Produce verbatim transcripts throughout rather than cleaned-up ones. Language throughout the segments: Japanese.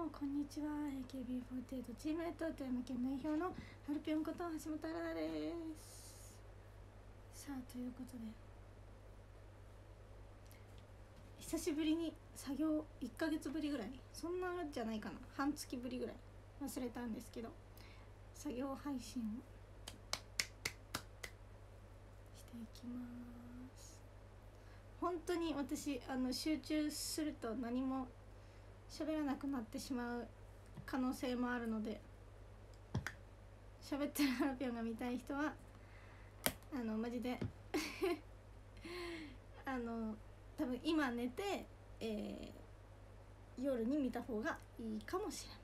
もこんにちは。 エーケービーフォーティーエイト チームレッド富山県代表のハルピョンこと橋本アラです。さあということで久しぶりに作業いっかげつぶりぐらい、そんなじゃないかな、半月ぶりぐらい忘れたんですけど作業配信をしていきます。本当に私あの集中すると何も喋らなくなってしまう可能性もあるので、喋ってるハラピョンが見たい人はあのマジであの多分今寝て、えー、夜に見た方がいいかもしれ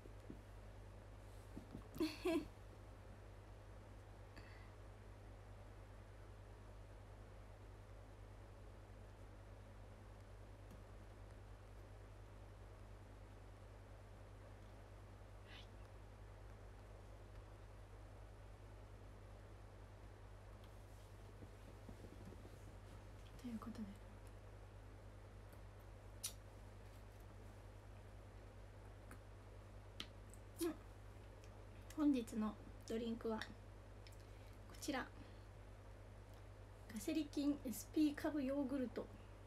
ませんということで、うん、本日のドリンクはこちら、ガセリキン エスピー 株ヨーグルト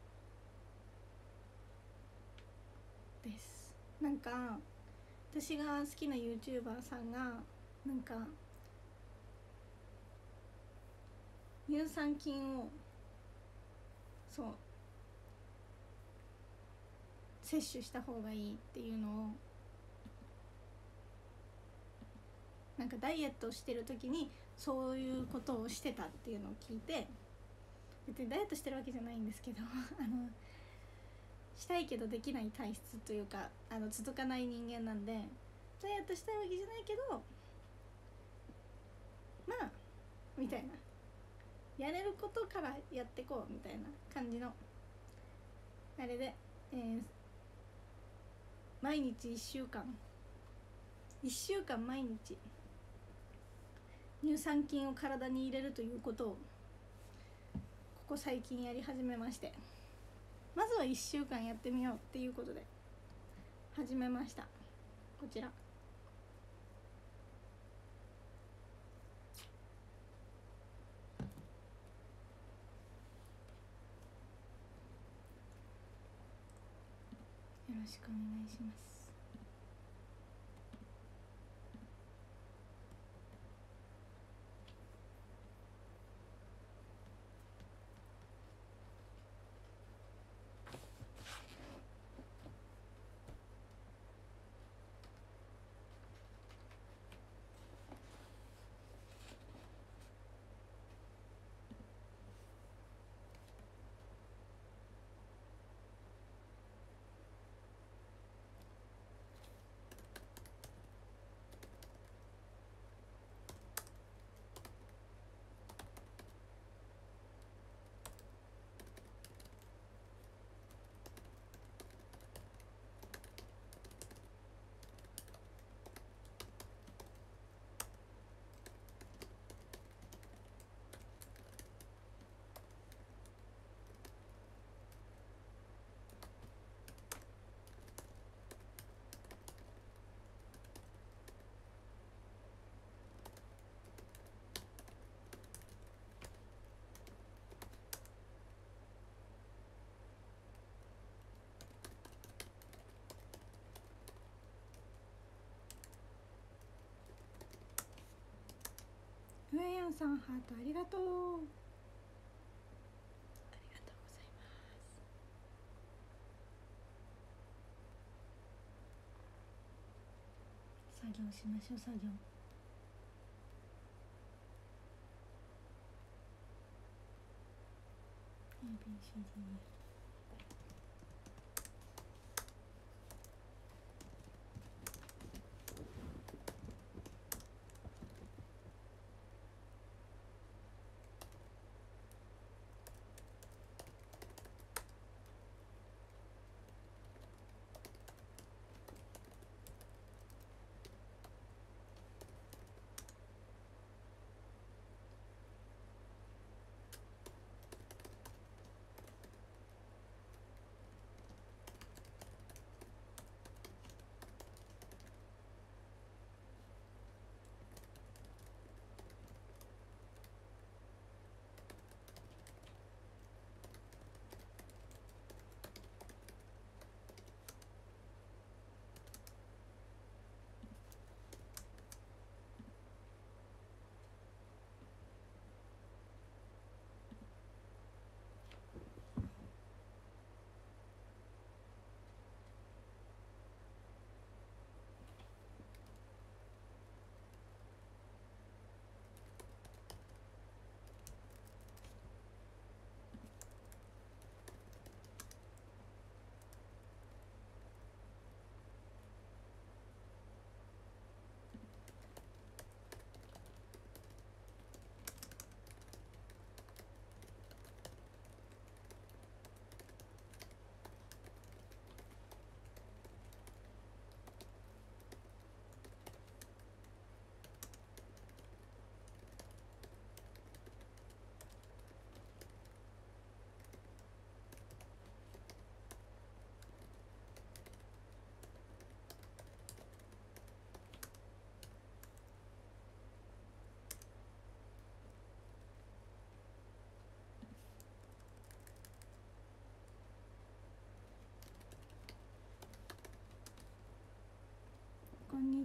です。なんか私が好きな YouTuber さんがなんか乳酸菌をそう摂取した方がいいっていうのを、なんかダイエットをしてる時にそういうことをしてたっていうのを聞いて、別にダイエットしてるわけじゃないんですけどあのしたいけどできない体質というか、あの続かない人間なんで、ダイエットしたいわけじゃないけどまあみたいな、やれることからやってこうみたいな感じのあれで、えー、毎日いっしゅうかんいっしゅうかん毎日乳酸菌を体に入れるということをここ最近やり始めまして、まずはいっしゅうかんやってみようっていうことで始めました。こちらよろしくお願いします。ウエヤンさんハートありがとう、ありがとうございます。作業しましょう。作業 エービーシーディーイーエフ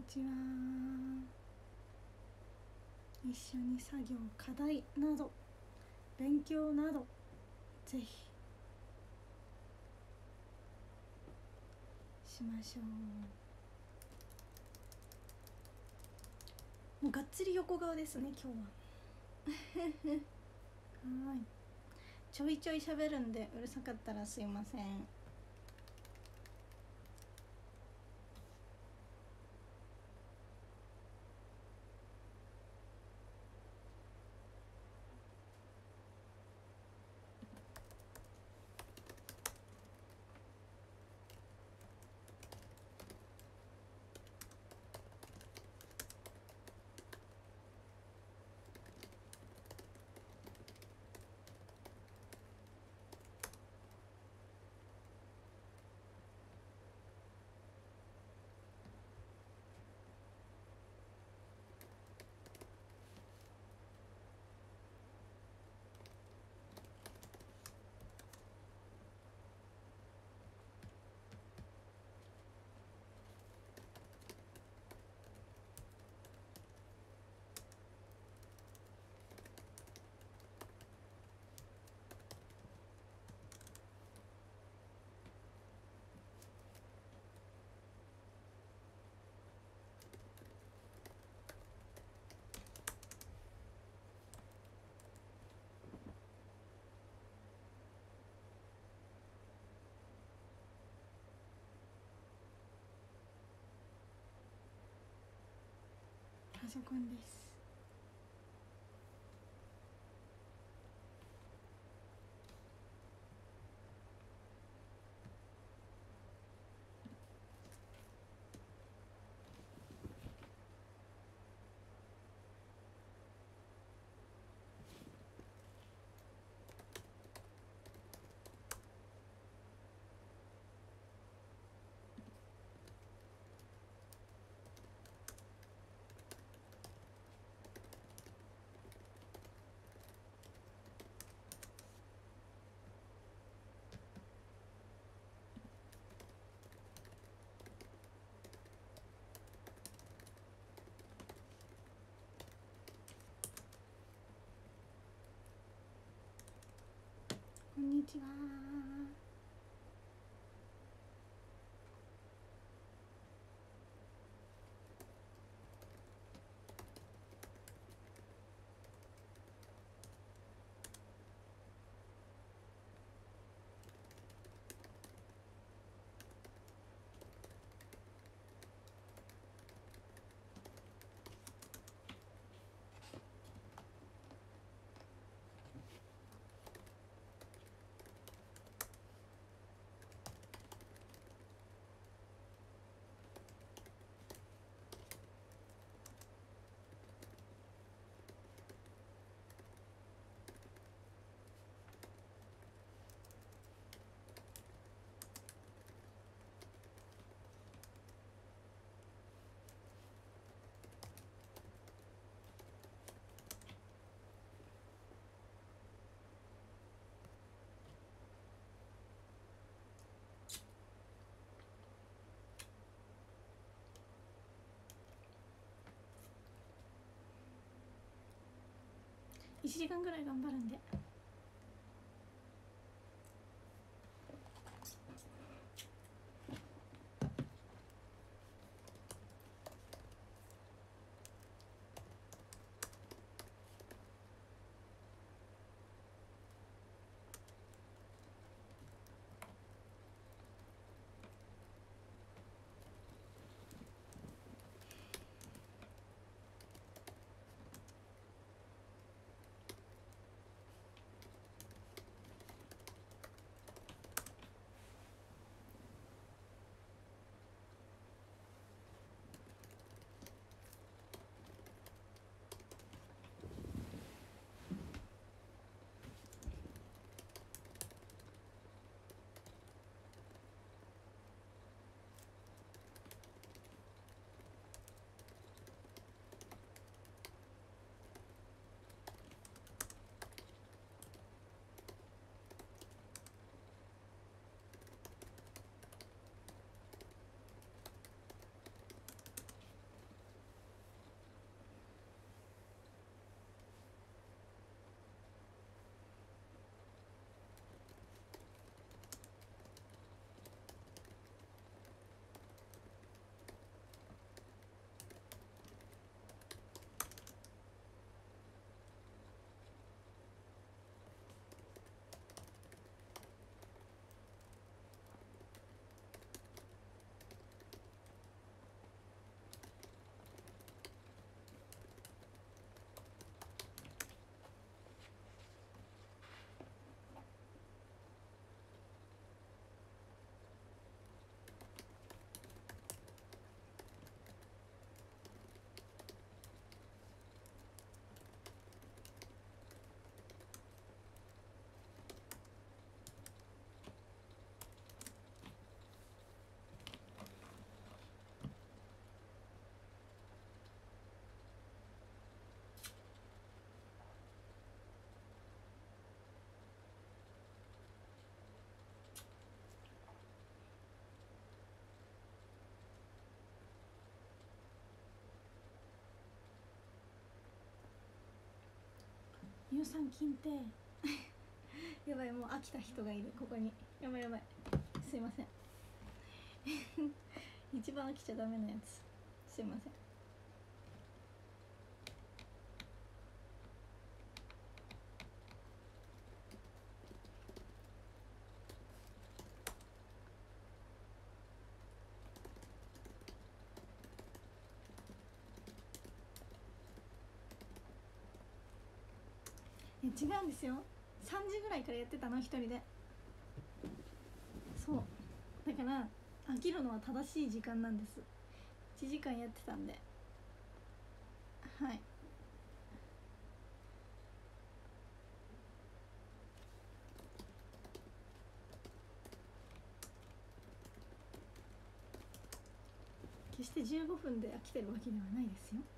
ちは。一緒に作業、課題など勉強などぜひしましょう。もうがっつり横顔ですね今日は。はい、ちょいちょい喋るんでうるさかったらすいません。パソコンです。こんにちは。いちじかんぐらい頑張るんで。 乳酸菌ってやばい、もう飽きた人がいるここに。やばいやばい、すいません一番飽きちゃダメなやつ、すいません。違うんですよ、さんじぐらいからやってたの、一人で。そうだから飽きるのは正しい時間なんです。いちじかんやってたんで。はい、決してじゅうごふんで飽きてるわけではないですよ。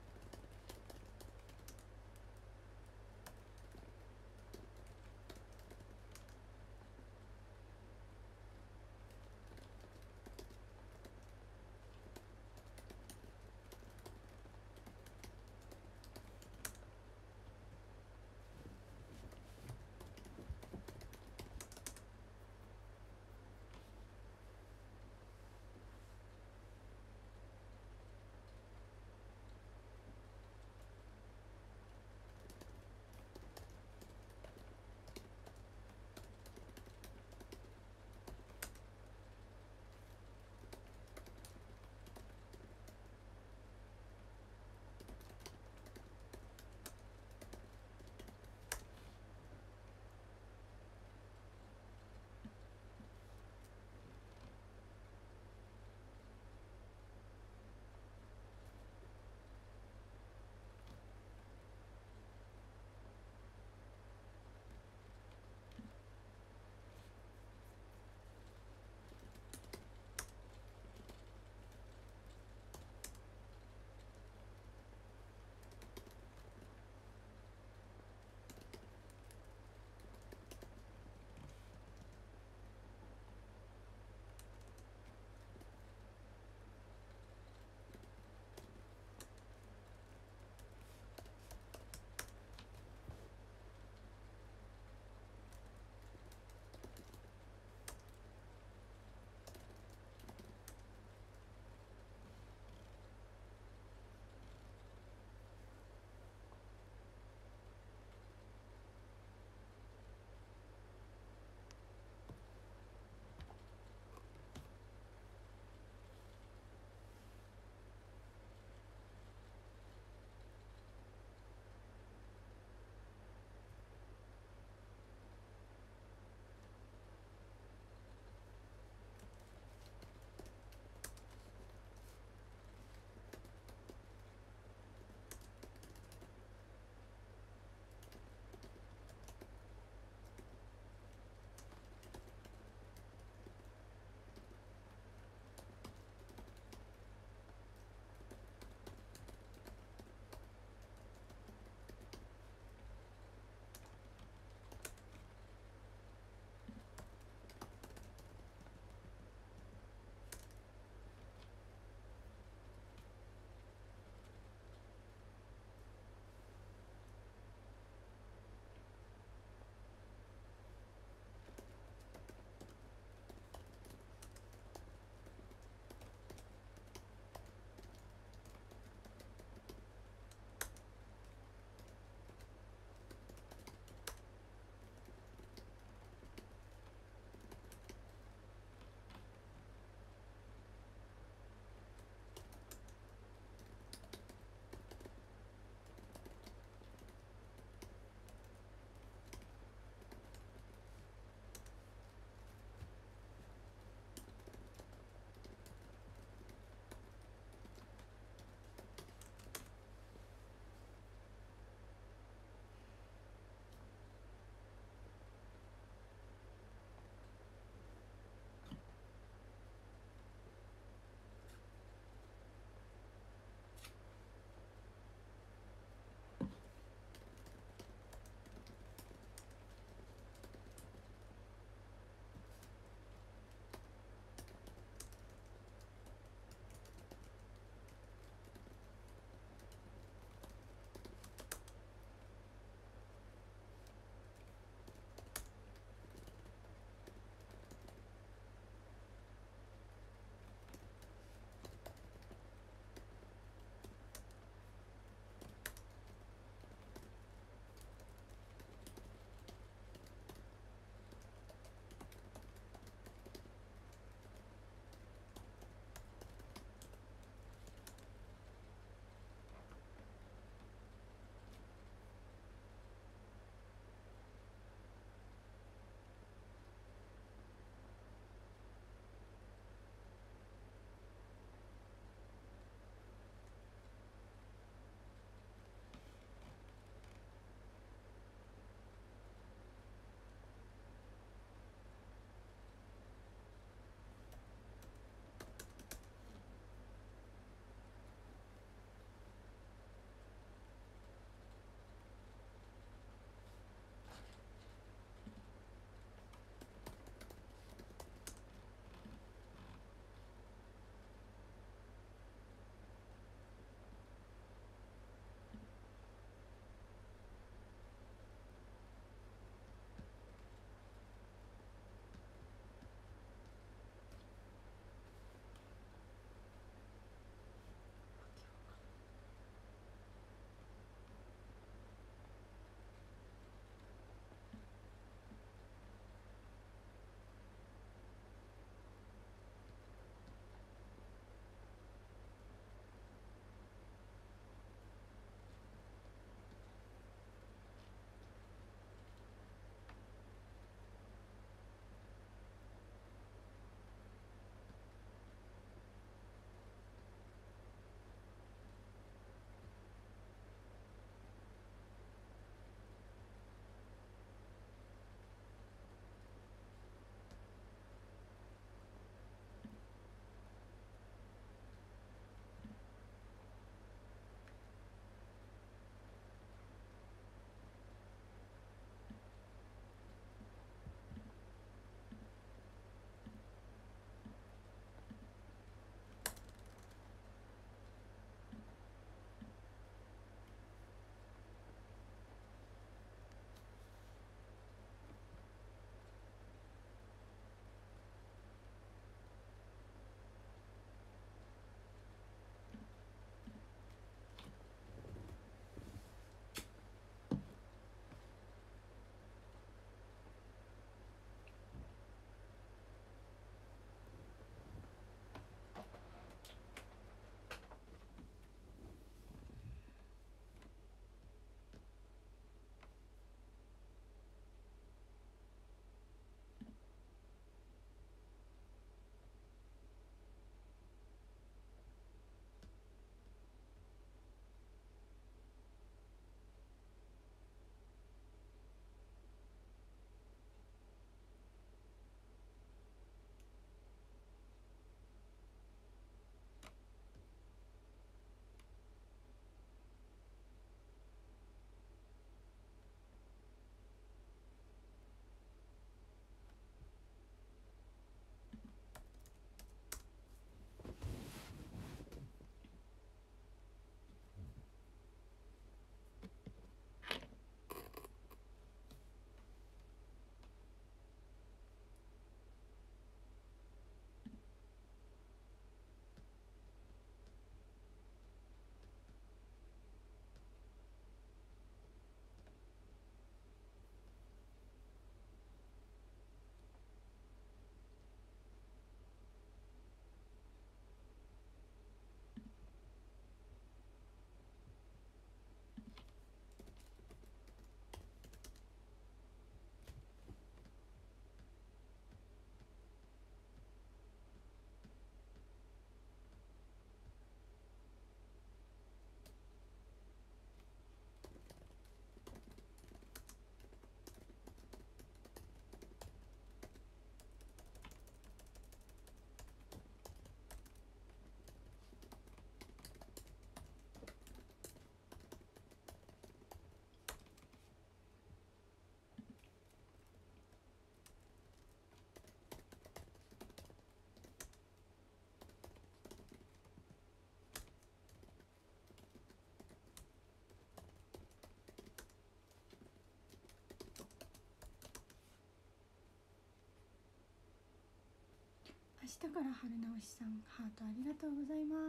明日から春直しさんハートありがとうございます。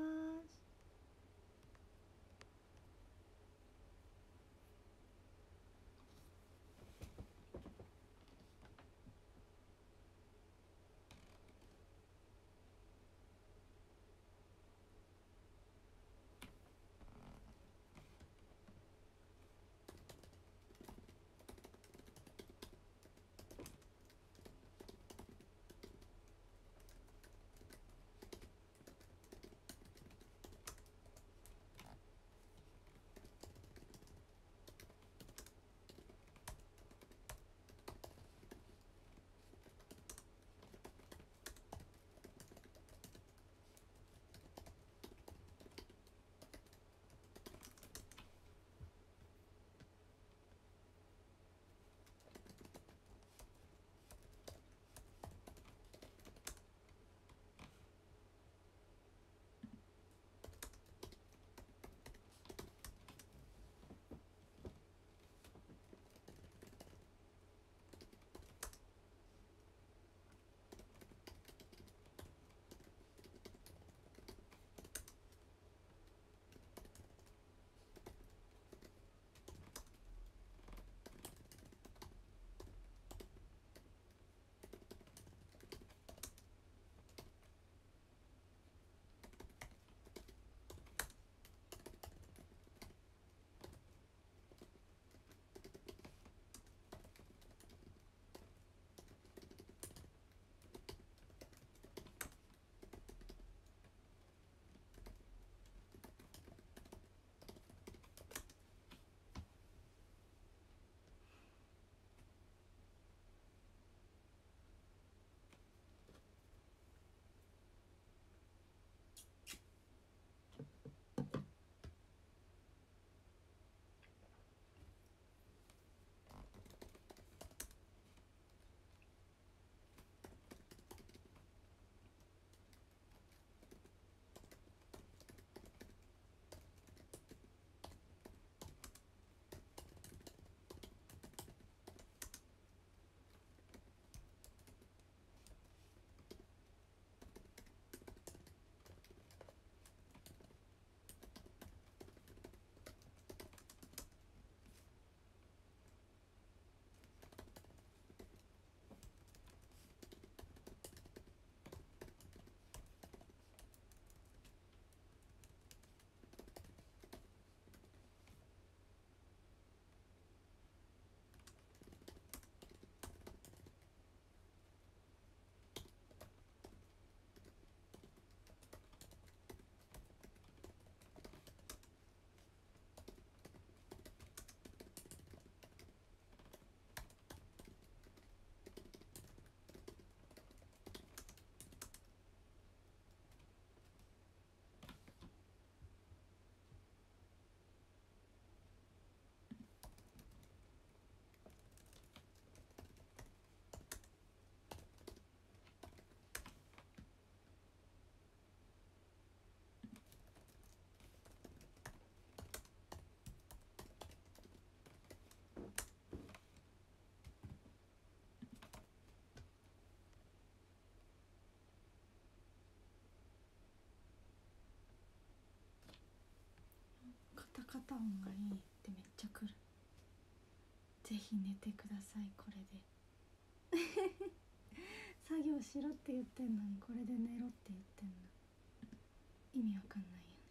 カタカタ音がいいってめっちゃくる。ぜひ寝てくださいこれで作業しろって言ってんのにこれで寝ろって言ってんの意味わかんないよね。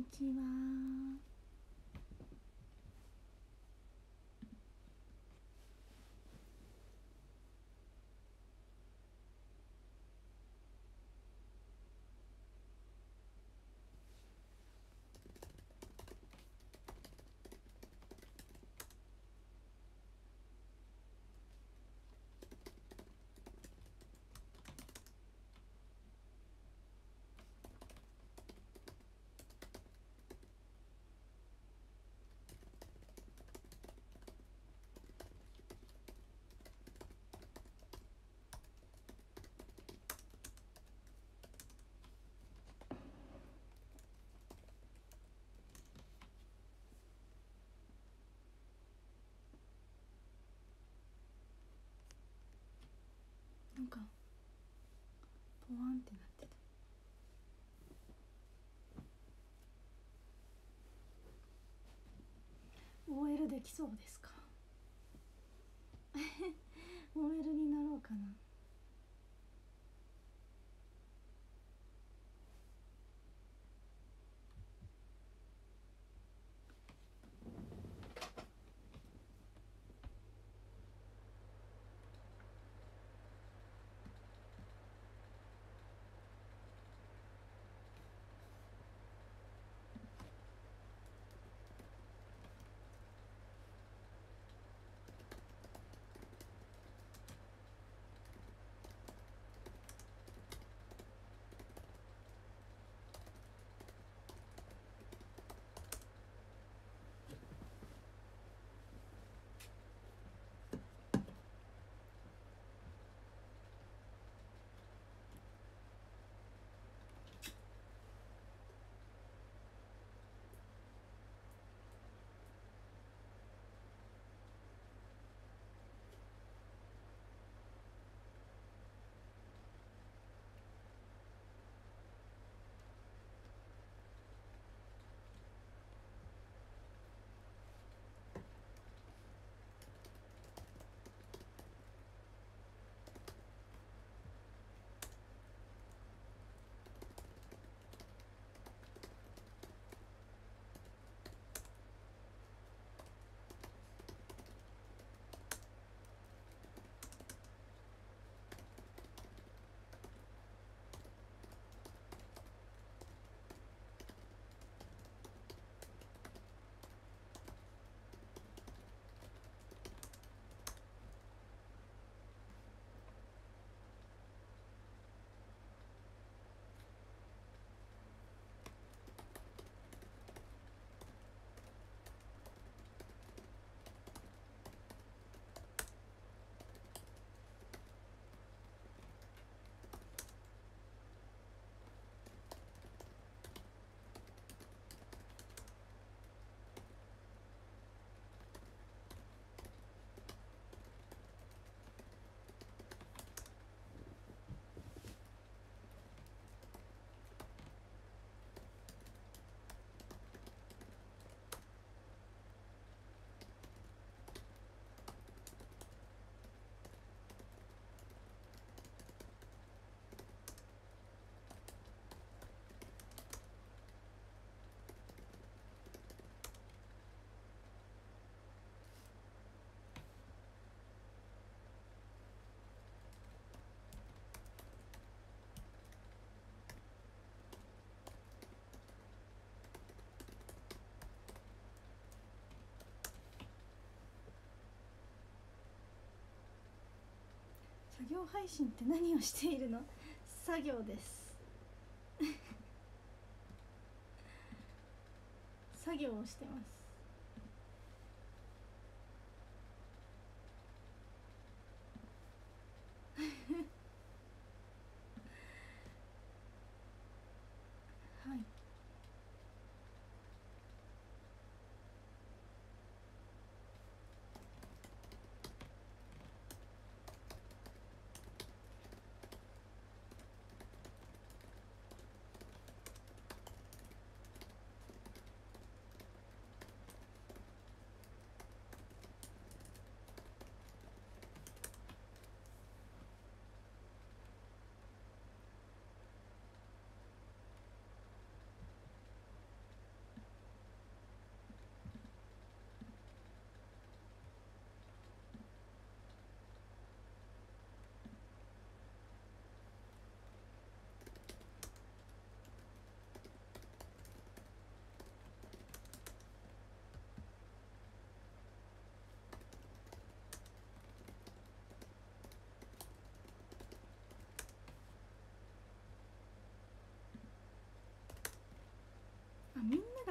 ちは。なんかポワンってなってた。オーエル できそうですか？オーエル になろうかな。作業配信って何をしているの？作業です作業をしてます。はい。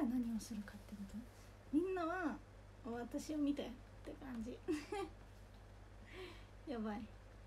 何をするかってこと。みんなは私を見てって感じやばい。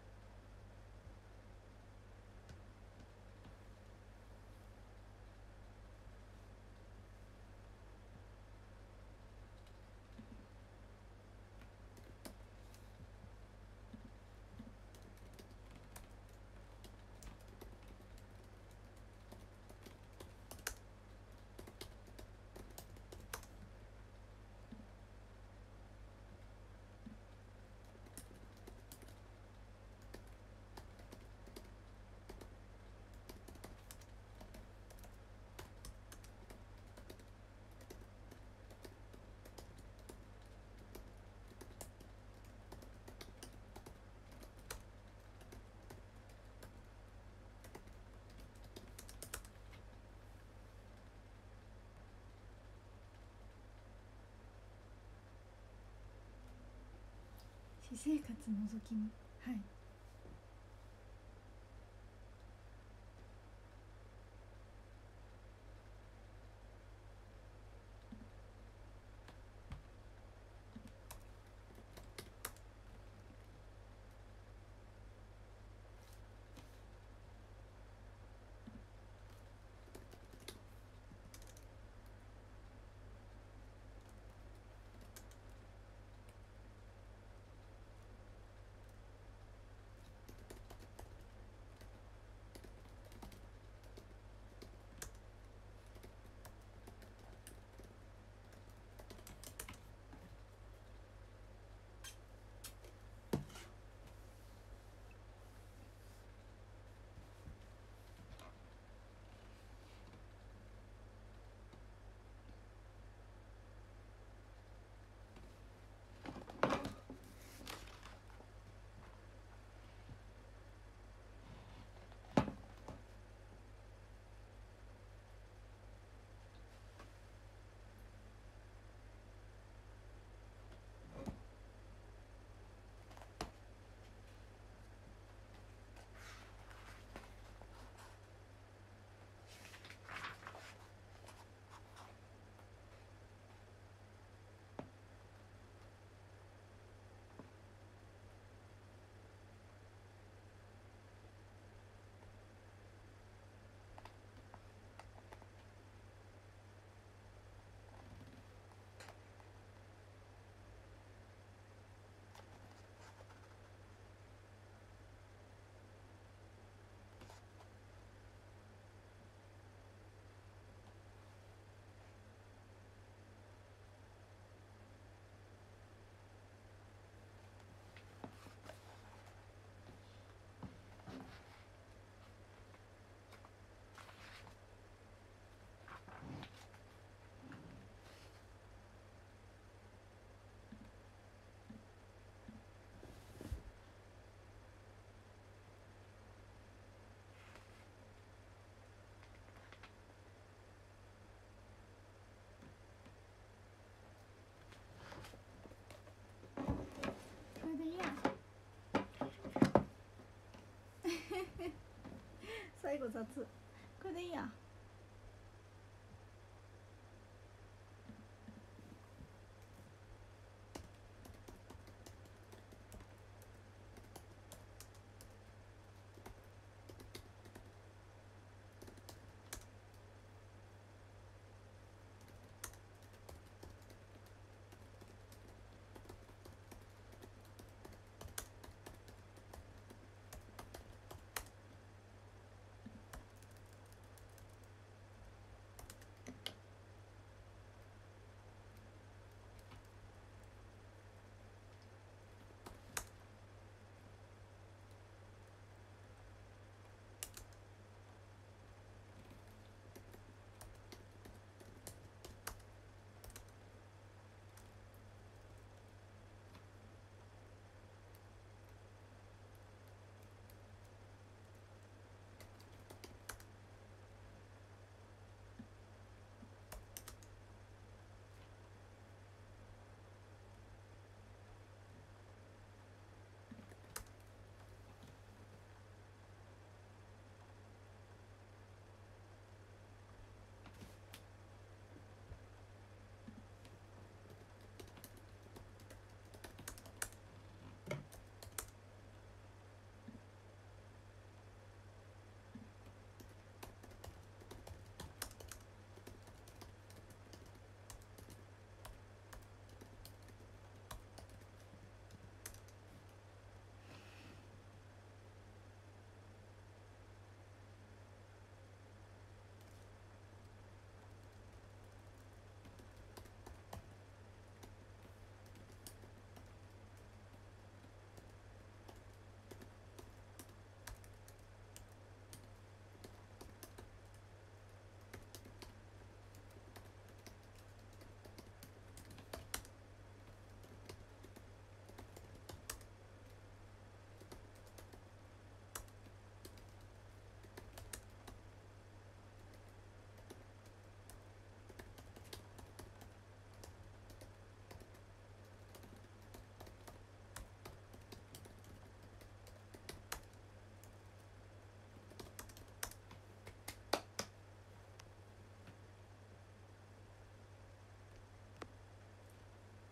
私生活のぞき見。はい。これでいいや最後雑。これでいいや。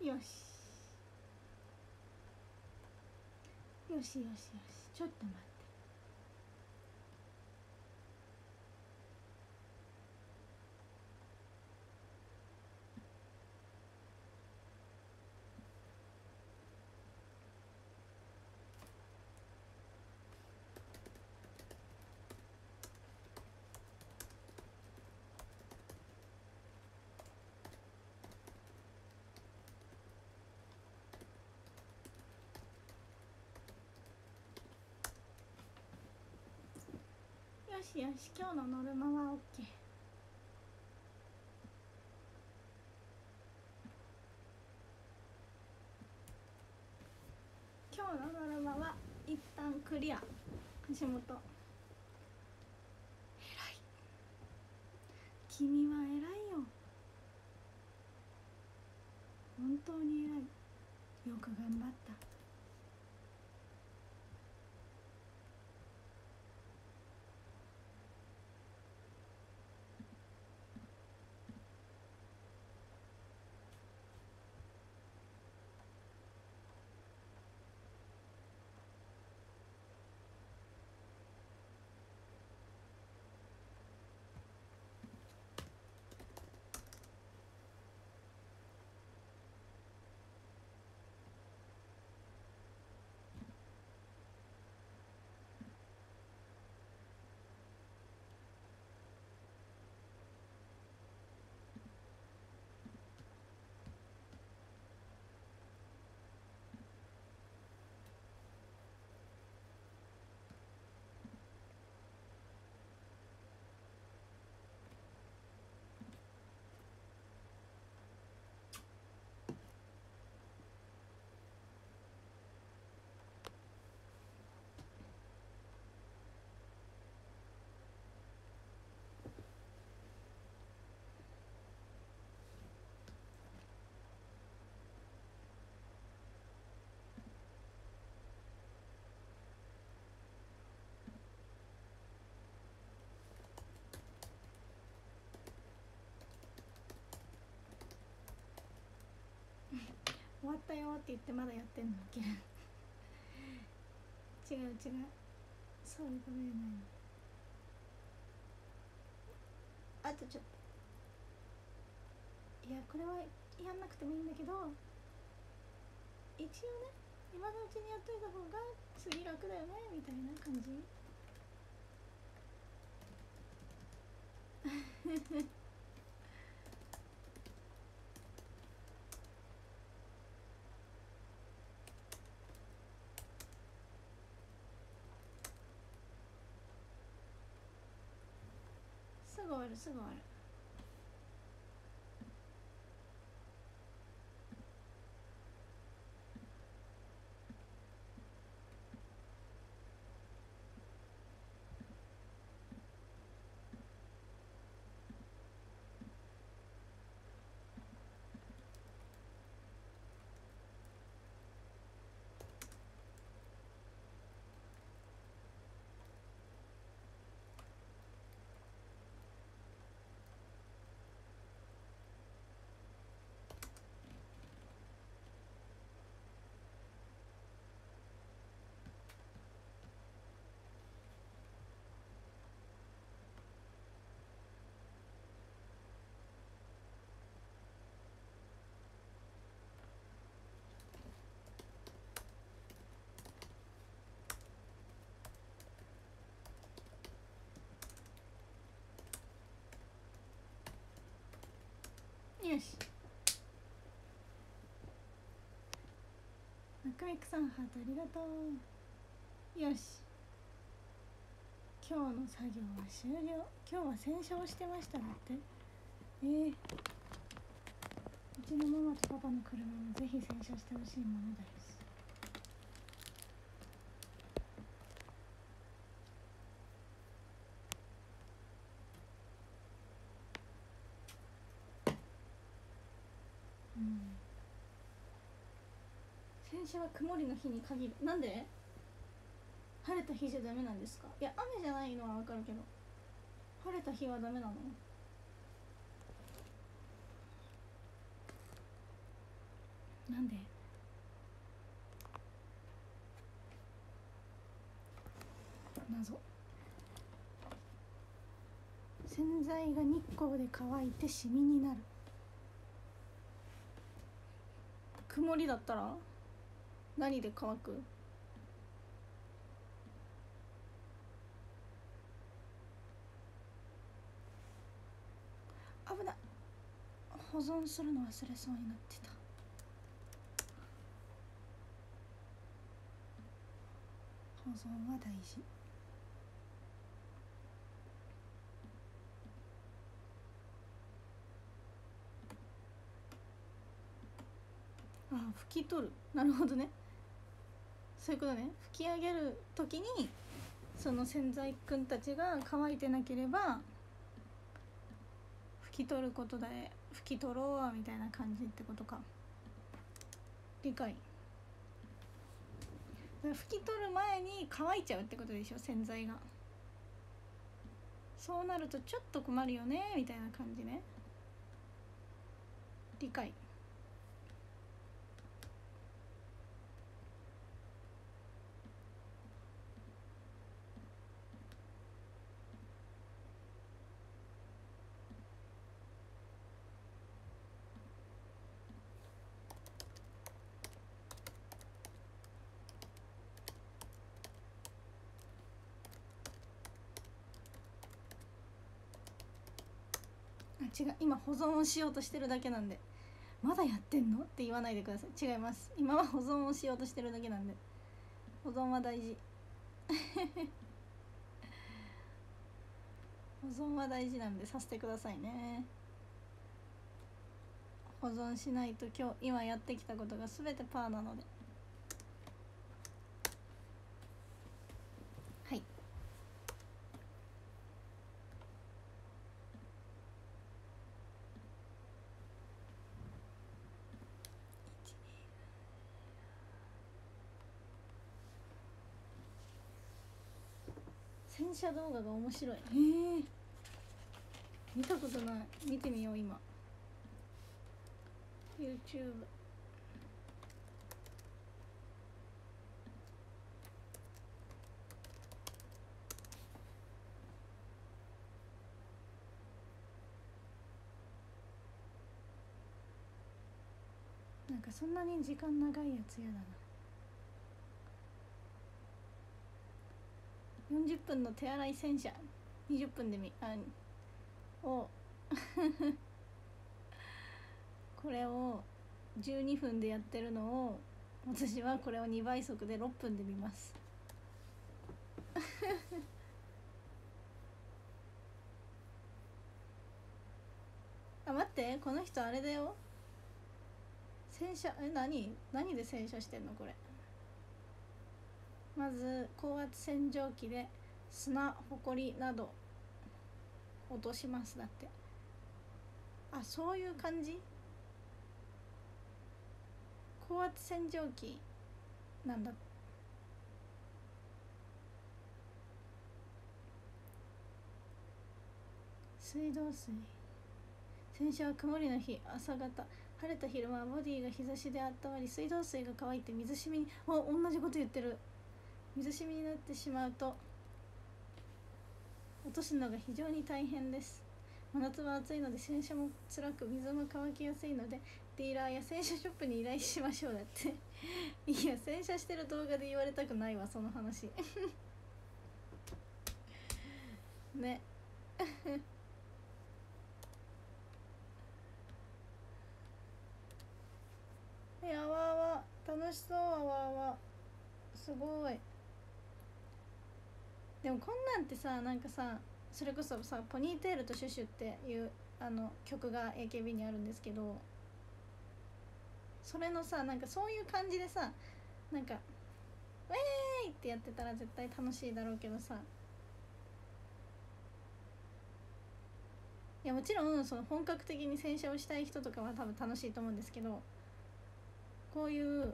よしよしよしよし、ちょっと待って。よしよし、今日のノルマは OK。 今日のノルマは一旦クリア。橋本、偉い、君は偉いよ、本当に偉い、よく頑張った。終わったよって言ってまだやってんの違う違う、そういうことじゃないの。あとちょっと、いやこれはやんなくてもいいんだけど、一応ね今のうちにやっといた方が次楽だよねみたいな感じすぐ終わる、すぐ終わる。よし、中ミクさんハートありがとう。よし、今日の作業は終了。今日は洗車をしてましただって。えー、うちのママとパパの車もぜひ洗車してほしいものです。うん、洗車は曇りの日に限る。なんで晴れた日じゃダメなんですか？いや雨じゃないのはわかるけど、晴れた日はダメなの？ なんで？謎。洗剤が日光で乾いてシミになる。曇りだったら何で乾く？危ない。保存するの忘れそうになってた。保存は大事。あ、拭き取る。なるほどね。そういうことね。拭き上げるときにその洗剤くんたちが乾いてなければ拭き取ることで拭き取ろうみたいな感じってことか。理解。だから拭き取る前に乾いちゃうってことでしょ、洗剤が。そうなるとちょっと困るよねみたいな感じね。理解。あ、違う、今保存をしようとしてるだけなんで。まだやってんのって言わないでください。違います。今は保存をしようとしてるだけなんで。保存は大事。保存は大事なんでさせてくださいね。保存しないと今日今やってきたことが全てパーなので。はい。洗車動画が面白い。へえ、見たことない。見てみよう今。 YouTube。 なんかそんなに時間長いやつやだな。よんじゅっぷんの手洗い洗車にじゅっぷんでみあをこれをじゅうにふんでやってるのを私はこれをにばい速でろっぷんで見ますあ、待って、この人あれだよ。洗車、え、何何で洗車してんのこれ。まず高圧洗浄機で砂、ほこりなど落としますだって。あ、そういう感じ。高圧洗浄機なんだ。水道水。洗車は曇りの日、朝方。晴れた昼間はボディが日差しで温まり、水道水が乾いて水しみに、あ、同じこと言ってる。水しみになってしまうと落とすのが非常に大変です。真夏は暑いので洗車も辛く水も乾きやすいのでディーラーや洗車ショップに依頼しましょうだっていや、洗車してる動画で言われたくないわその話ねえ、あわあわ楽しそう。あわあわすごい。でもこんなんってさ、なんかさ、それこそさ、ポニーテールとシュシュっていうあの曲が エーケービー にあるんですけど、それのさ、なんかそういう感じでさ、なんかウェーイってやってたら絶対楽しいだろうけどさ、いやもちろんその本格的に洗車をしたい人とかは多分楽しいと思うんですけど、こういう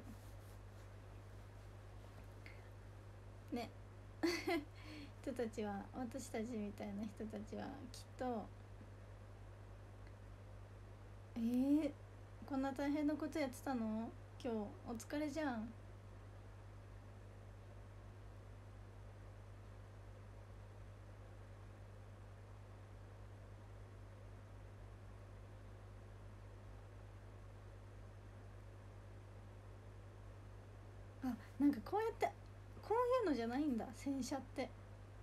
ね人たちは、私たちみたいな人たちはきっとえー、こんな大変なことやってたの今日お疲れじゃん。あ、なんかこうやってこういうのじゃないんだ、洗車って。へ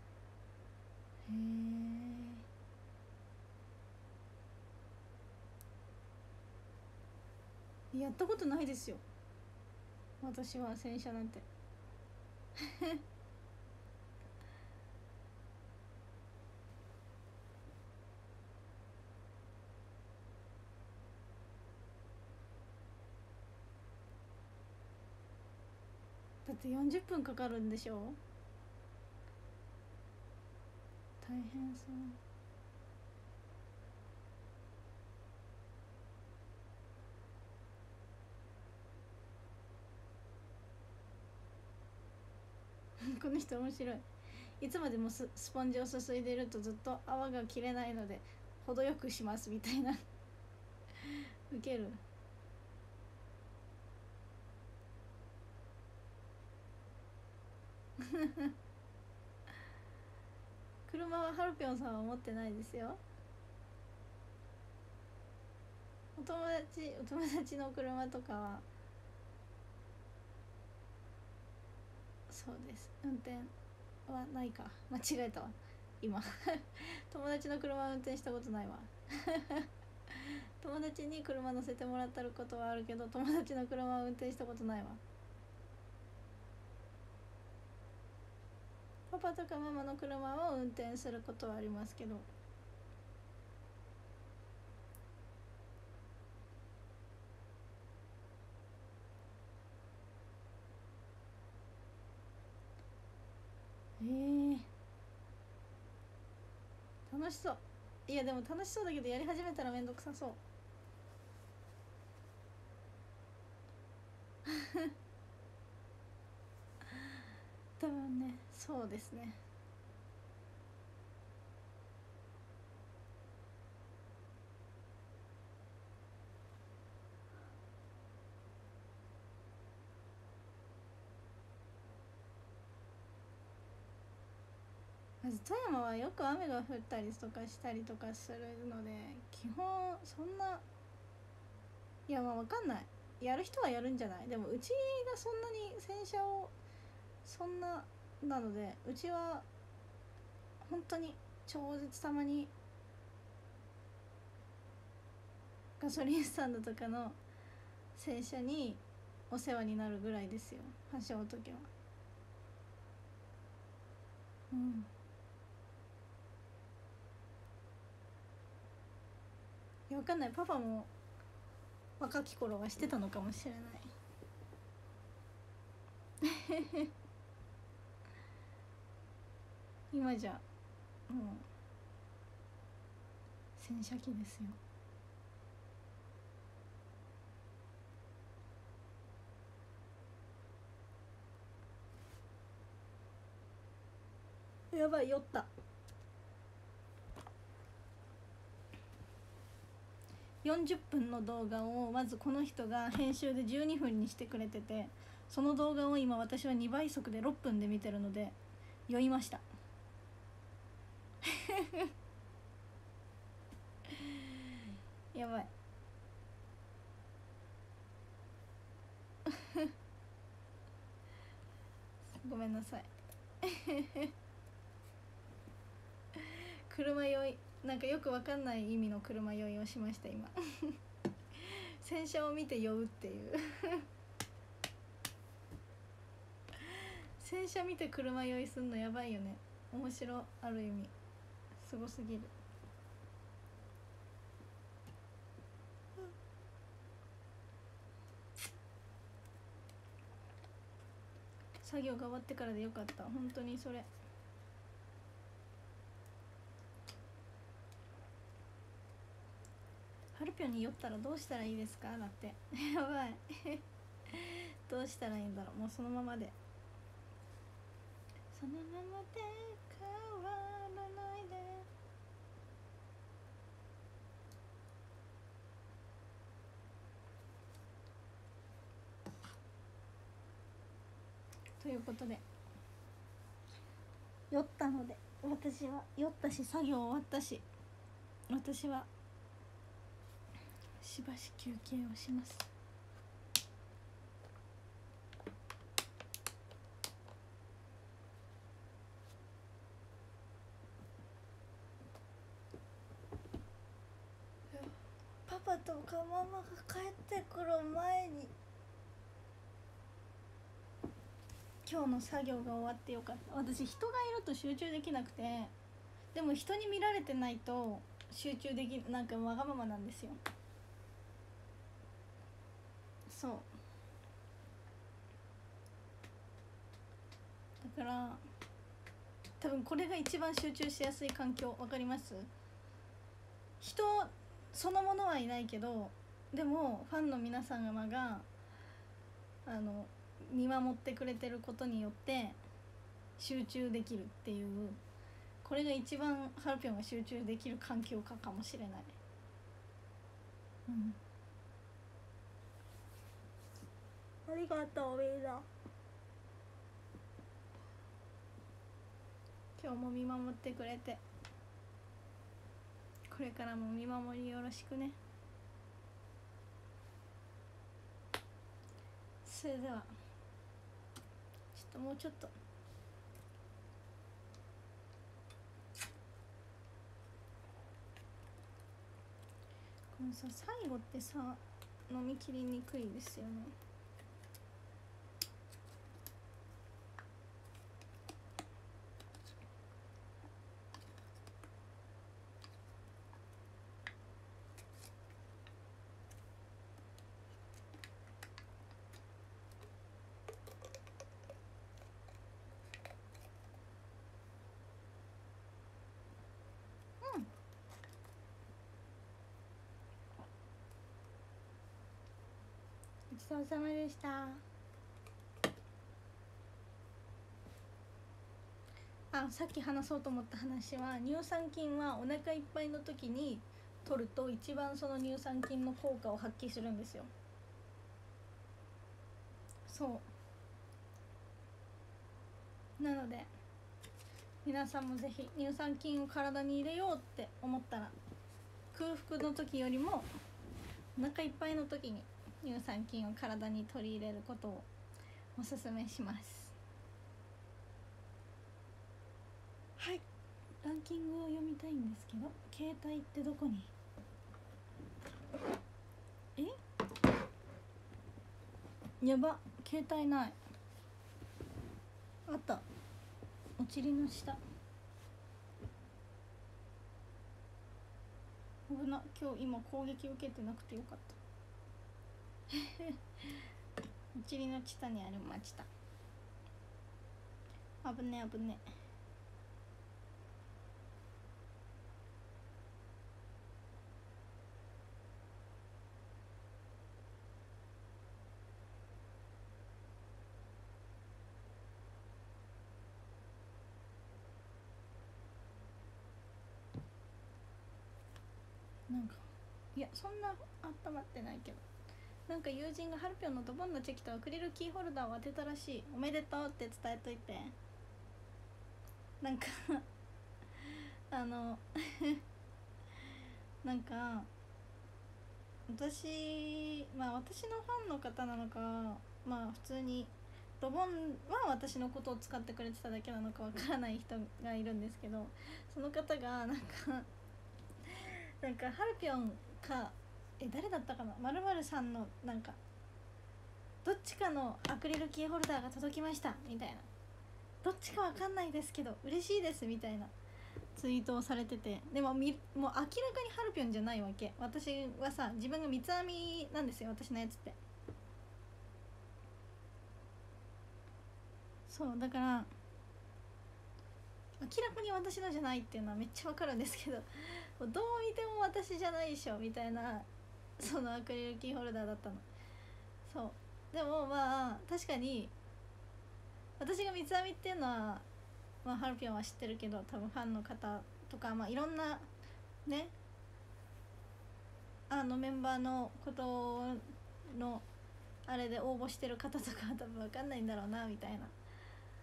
え、やったことないですよ私は洗車なんて。だってよんじゅっぷんかかるんでしょ。大変そう。この人面白い。いつまでもススポンジをすすいでるとずっと泡が切れないので程よくしますみたいな。ウケる。車はハルピョンさんは持ってないですよ。お友達お友達の車とかはそうです。運転はないか、間違えたわ今。友達の車は運転したことないわ。友達に車乗せてもらったことはあるけど、友達の車は運転したことないわ。パパとかママの車を運転することはありますけど。えー、楽しそう。いやでも楽しそうだけどやり始めたらめんどくさそう。多分ね、そうですね。まず富山はよく雨が降ったりとかしたりとかするので、基本そんな、いやまあ分かんない、やる人はやるんじゃない。でもうちがそんなに洗車をそんななので、うちは本当に超絶たまにガソリンスタンドとかの洗車にお世話になるぐらいですよ、橋本家は。うん、いや分かんない、パパも若き頃はしてたのかもしれない。今じゃもう洗車機ですよ。やばい、酔った。よんじゅっぷんの動画をまずこの人が編集でじゅうにふんにしてくれてて、その動画を今私はにばい速でろっぷんで見てるので酔いました。やばい。ごめんなさい。車酔い、なんかよくわかんない意味の車酔いをしました今。洗車を見て酔うっていう。洗車見て車酔いすんのやばいよね。面白、ある意味すごすぎる。作業が終わってからでよかった、本当にそれ。ハルピョンに酔ったらどうしたらいいですかだって。やばい。どうしたらいいんだろう。もうそのままで、そのままで変わらないで。 ということで酔ったので、私は酔ったし作業終わったし、私はしばし休憩をします。パパとかママが帰ってくる前に今日の作業が終わってよかった。私人がいると集中できなくて、でも人に見られてないと集中できなんかわがままなんですよ。そうだから多分これが一番集中しやすい環境。わかります？人そのものはいないけど、でもファンの皆様があの見守ってくれてることによって集中できるっていう、これが一番ハルピョンが集中できる環境下かもしれない。うん、ありがとうみんな。今日も見守ってくれて、これからも見守りよろしくね。それではちょっともうちょっとこのさ最後ってさ飲み切りにくいですよね。ごちそうさまでした。あ、さっき話そうと思った話は、乳酸菌はお腹いっぱいの時に取ると一番その乳酸菌の効果を発揮するんですよ。そうなので皆さんもぜひ乳酸菌を体に入れようって思ったら、空腹の時よりもお腹いっぱいの時に乳酸菌を体に取り入れることをおすすめします。はい、ランキングを読みたいんですけど、携帯ってどこに？え？やば、携帯ない。あった、お尻の下。危な、今日今攻撃受けてなくてよかったお尻の下にありました。危ね危ね。なんかいやそんな温まってないけど、なんか友人がハルピョンのドボンのチェキとアクリルキーホルダーを当てたらしい。おめでとうって伝えといて。なんかあのなんか私まあ私のファンの方なのか、まあ普通にドボンは私のことを使ってくれてただけなのかわからない人がいるんですけど、その方がなんかなんかハルピョンかえ誰だったかな、まるまるさんのなんかどっちかのアクリルキーホルダーが届きましたみたいな、どっちかわかんないですけど嬉しいですみたいなツイートをされてて、でもみもう明らかにハルピョンじゃないわけ。私はさ自分が三つ編みなんですよ、私のやつって。そうだから明らかに私のじゃないっていうのはめっちゃわかるんですけど、どう見ても私じゃないでしょみたいな、そのアクリルキーホルダーだったの。そうでもまあ確かに私が三つ編みっていうのは、まあ、ハルピョンは知ってるけど、多分ファンの方とか、まあ、いろんなねあのメンバーのことのあれで応募してる方とかは多分分かんないんだろうなみたいな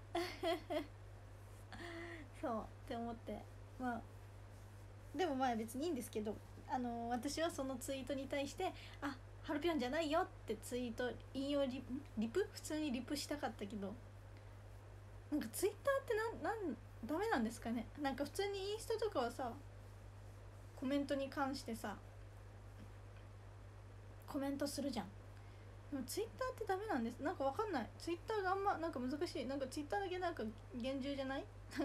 そうって思って、まあでもまあ別にいいんですけど、あの私はそのツイートに対して「あハルピョンじゃないよ」ってツイート引用リリプ普通にリプしたかったけど、なんかツイッターってなんなんダメなんですかね。なんか普通にインスタとかはさ、コメントに関してさコメントするじゃん。でもツイッターってダメなんです。なんかわかんない。ツイッターがあんまなんか難しい。なんかツイッターだけなんか厳重じゃない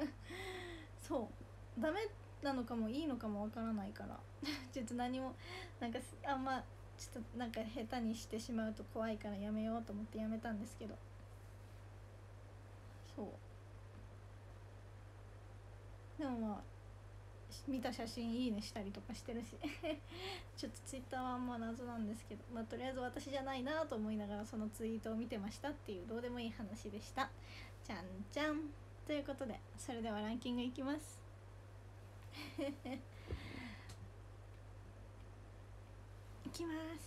そうダメなのかもいいのかもわからないからちょっと何もなんかあんまちょっとなんか下手にしてしまうと怖いからやめようと思ってやめたんですけど、そうでもまあ見た写真いいねしたりとかしてるしちょっとツイッターはあんま謎なんですけど、まあとりあえず私じゃないなと思いながらそのツイートを見てましたっていうどうでもいい話でした。じゃんじゃんということで、それではランキングいきますいきます。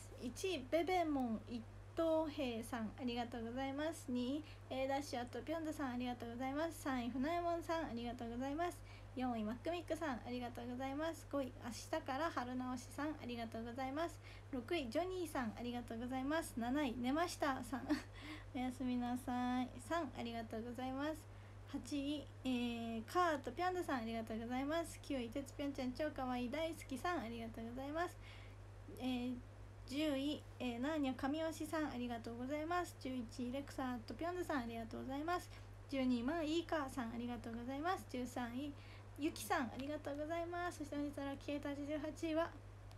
いちいベベモン一等兵さんありがとうございます。にい A ダッシュあとぴょんずさんありがとうございます。さんい船右衛門さんありがとうございます。よんいマックミックさんありがとうございます。ごい明日から春直しさんありがとうございます。ろくいジョニーさんありがとうございます。なない寝ましたさんおやすみなさいさんありがとうございます。はちい、えー、カートぴょんずさんありがとうございます。きゅういてつぴょんちゃん超かわいい大好きさんありがとうございます。えーじゅうい、えー、ナーニャ神吉さんありがとうございます。じゅういちいレクサーとぴょんずさんありがとうございます。じゅうにいまあいいかさんありがとうございます。じゅうさんいゆきさんありがとうございます。そして本日のラッキーエイトはちじゅうはちいは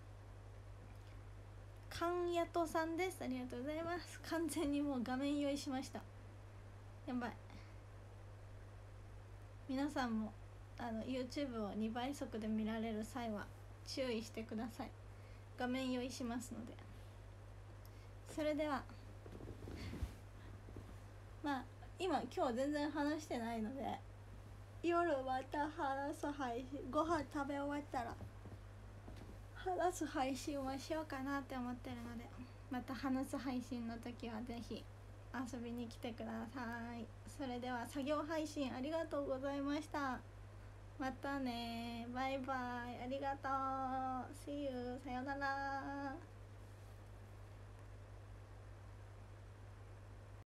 かんやとさんです。ありがとうございます。完全にもう画面用意しました。やばい。皆さんもあの YouTube をにばい速で見られる際は注意してください。画面用意しますので。それではまあ今今日全然話してないので、夜また話す配信、ご飯食べ終わったら話す配信をしようかなって思ってるので、また話す配信の時はぜひ遊びに来てください。それでは作業配信ありがとうございました。またねバイバイ、ありがとう See you さよなら。